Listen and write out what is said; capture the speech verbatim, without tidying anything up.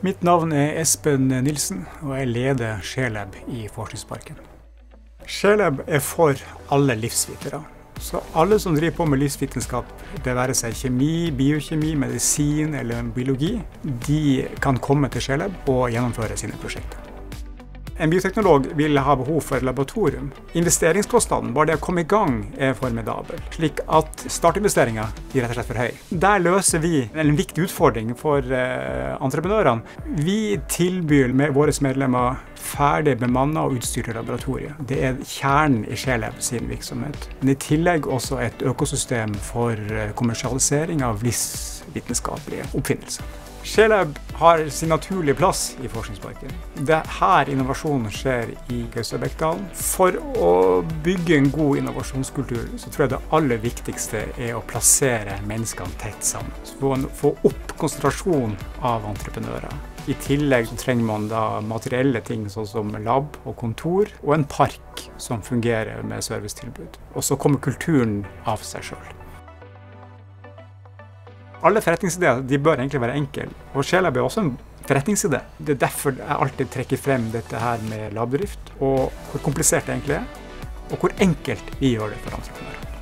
Mitt navn er Espen Nilsen, og jeg leder ShareLab i Forskningsparken. ShareLab er for alle livsvitere. Så alle som driver på med livsvitenskap, det være seg kjemi, biokjemi, medisin eller biologi, de kan komme til ShareLab og gjennomføre sine prosjekter. En bioteknolog vil ha behov for et laboratorium. Investeringskostnaden, bare det å komme i gang, er formidabel, slik at startinvesteringen er rett og slett for høy. Der løser vi en viktig utfordring for uh, entreprenørene. Vi tilbyr med våre medlemmer ferdig bemannet og utstyrte laboratorier. Det er kjernen i ShareLab sin virksomhet. Men i tillegg også et økosystem for kommersialisering av livsvitenskapelige oppfinnelser. ShareLab har sin naturlige plass i Forskningsparken. Det er her innovasjonen skjer i Gaustabækkdalen. For å bygge en god innovasjonskultur, så tror jeg det aller viktigste er å plassere menneskene tett sammen. Så få opp konsentrasjon av entreprenører. I tillegg trenger man da materielle ting sånn som lab og kontor, og en park som fungerer med servicetilbud. Og så kommer kulturen av seg selv. Alle forretningsideer de bør egentlig være enkle, og ShareLab er også en forretningside. Det er derfor jeg alltid trekker frem dette her med labdrift, og hvor komplisert det egentlig er, og hvor enkelt vi gjør det for entreprenører.